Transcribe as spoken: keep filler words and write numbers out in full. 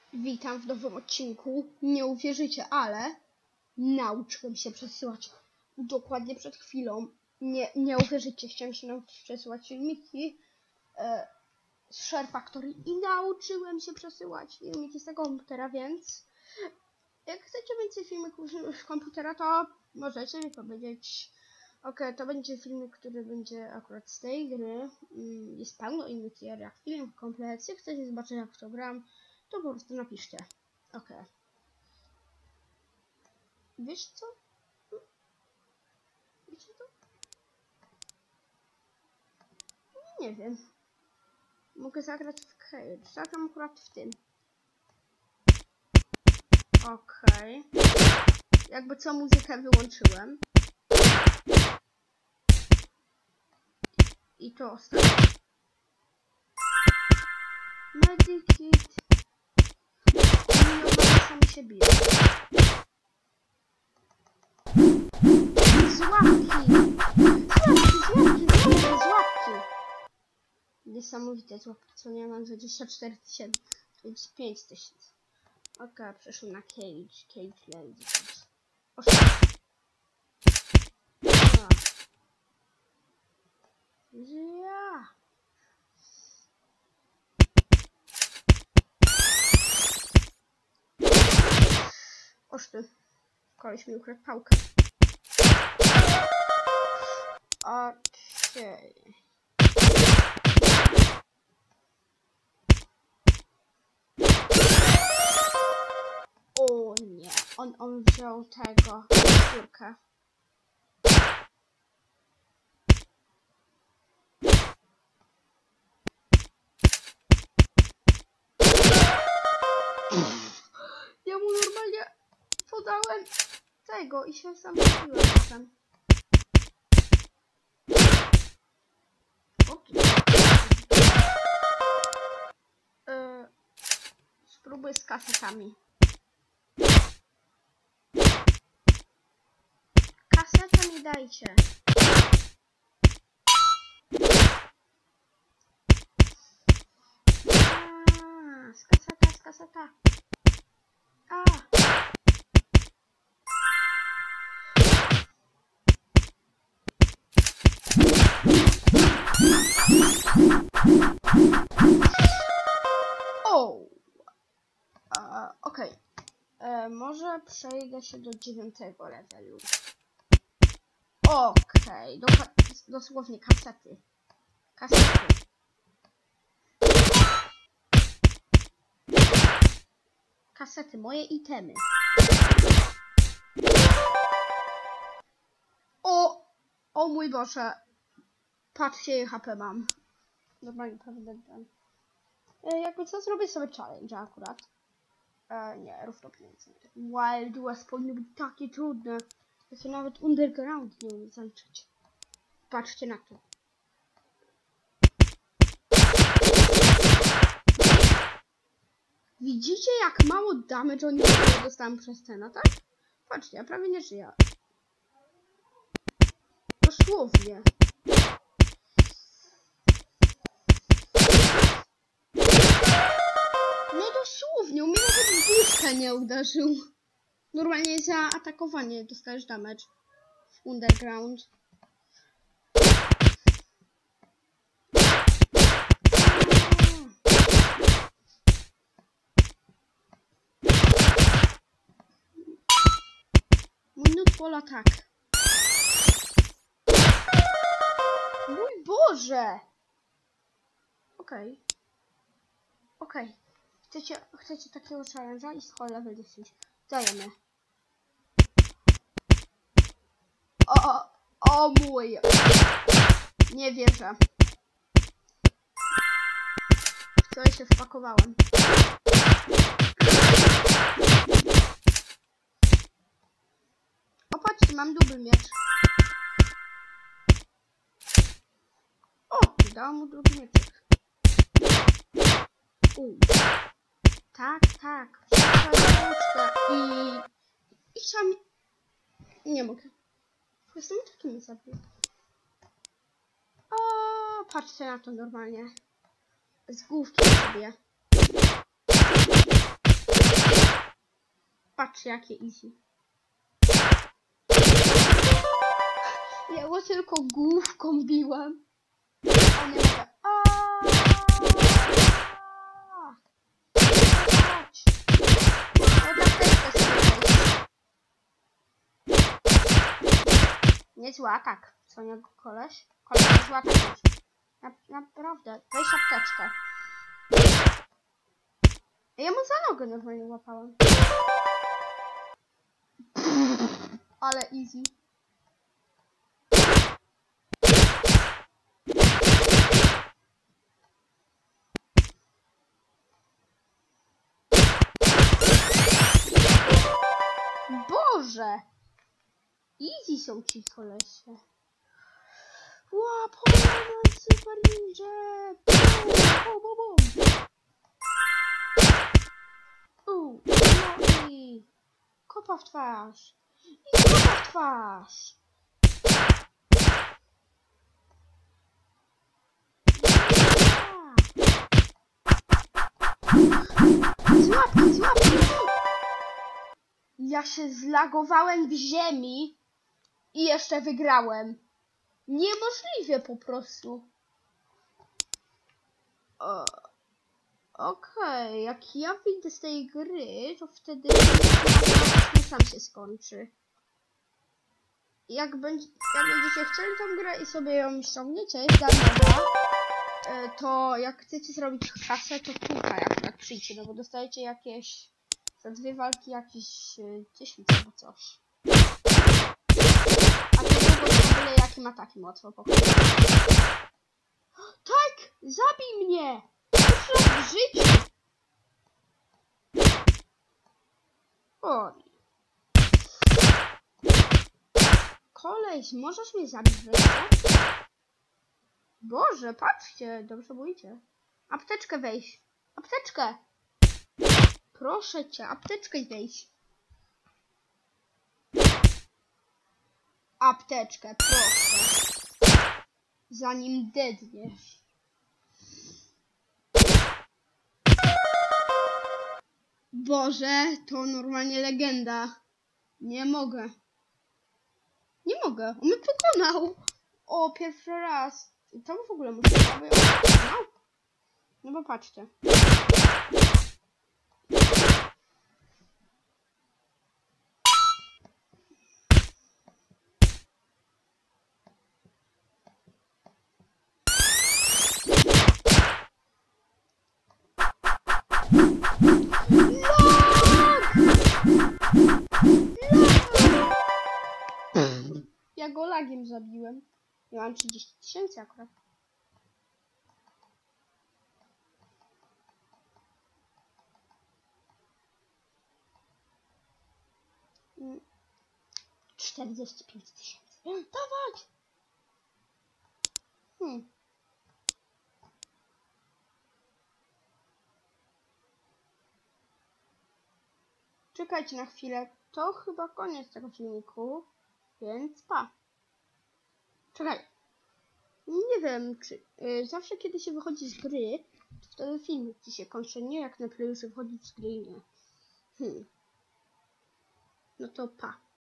Witam w nowym odcinku. Nie uwierzycie, ale nauczyłem się przesyłać dokładnie przed chwilą. Nie, nie uwierzycie, chciałem się nauczyć przesyłać filmiki e, z Share Factory i nauczyłem się przesyłać filmiki z tego komputera, więc jak chcecie więcej filmików z komputera, to możecie mi powiedzieć. Ok, to będzie filmik, który będzie akurat z tej gry. Jest pełno innych gier, jak film komplet. Jak chcecie zobaczyć, jak w to gram, to po prostu napiszcie. Ok. Wiesz co? Wiecie to? Nie wiem. Mogę zagrać w Cage. Zagram akurat w tym. Ok. Jakby co, muzykę wyłączyłem. I to ostatnio. Medikit. Oni sami się biją. Złapki! Złapki, złapki, złapki, złapki! Niesamowite złapki, co nie mam dwadzieścia cztery tysiące, dwadzieścia pięć tysięcy. Ok, przeszły na Cage, Cage Lady. Ja. Oż ty. Koleś mi ukradł pałkę. Okej. O nie, on, on wziął tego córkę. Ja mu normalnie podałem tego i się sam zabiłem potem. Yy, spróbuję z kasetami. Kasetę mi dajcie. A, z kaseta, z kaseta. A. O. E, Okej. Okay. Może przejdę się do dziewiątego levelu. Okej. Okay. Dosłownie kasety. Kasety. Kasety, moje itemy. O! O mój Boże. Patrzcie, ile H P mam. Normalnie prawda. E, jakby co, zrobię sobie challenge akurat. E, nie, rooftop nie jest. Wild West powinno być takie trudne. Ja się nawet underground nie umiem zaliczyć. Patrzcie na to. Widzicie, jak mało damage oni dostałem przez ten atak? Patrzcie, ja prawie nie żyję. Dosłownie. No dosłownie, u mnie nawet w nie uderzył. Normalnie za atakowanie dostajesz damage w underground. Nutball atak. Mój Boże! Okej. Okay. Okej. Okay. Chcecie, chcecie takiego challenge'a i schodzę level dziesięć. Dajemy. O, o mój. Nie wierzę. W co się wpakowałem. O, patrzcie, mam długi miecz. O, dałam mu drugi mieczek. U. Tak, tak. I... I chciałam... Nie mogę. Jestem takim zabił. O, patrzcie na to normalnie. Z główki sobie. Patrz, jakie easy. Ja go tylko główką biłam. A nie mogę. Aaaa! Chodź. No tak też to sobie niezły atak. Co nie, koleś? Koleś, niezły atak. Na, naprawdę. Weź apteczkę. Ja mu za nogę normalnie łapałem. Ale easy. Boże! Easy są ci kolesie. Ła, Pokémon Super Ninja! Bum, bum, bum, bum. Uuu, no i... Kopa w twarz. I kopa w twarz. Złap, złap! Ja się zlagowałem w ziemi i jeszcze wygrałem. Niemożliwe po prostu. O, Okej, okay. Jak ja wyjdę z tej gry, to wtedy sam się skończy. Jak, będzie, jak będziecie chcieli tą grę i sobie ją ściągniecie, jest darmowa, to jak chcecie zrobić kasę, to tutaj akurat przyjdzie, no bo dostajecie jakieś za dwie walki jakieś tysiąc albo coś. A to było w ogóle jakim atakiem łatwo pokonać. Tak! Zabij mnie! Już raz w życiu! Oj. Koleś, możesz mnie zabić wreszcie? Boże, patrzcie, dobrze mówicie. Apteczkę weź. Apteczkę! Proszę cię, apteczkę weź. Apteczkę, proszę. Zanim dedniesz. Boże, to normalnie legenda. Nie mogę. Nie mogę, on mnie pokonał. O, pierwszy raz. To w ogóle muszę sobie pokonał. No bo patrzcie. Ja go lagiem zabiłem. Ja mam trzydzieści tysięcy akurat. czterdzieści pięć tysięcy. Dawać! Hmm. Czekajcie na chwilę. To chyba koniec tego filmiku. Więc pa. Czekaj. Nie wiem, czy yy, zawsze kiedy się wychodzi z gry, to wtedy filmik ci się kończy, nie jak na playu, że wychodzi z gry, nie. Hmm. No to pa.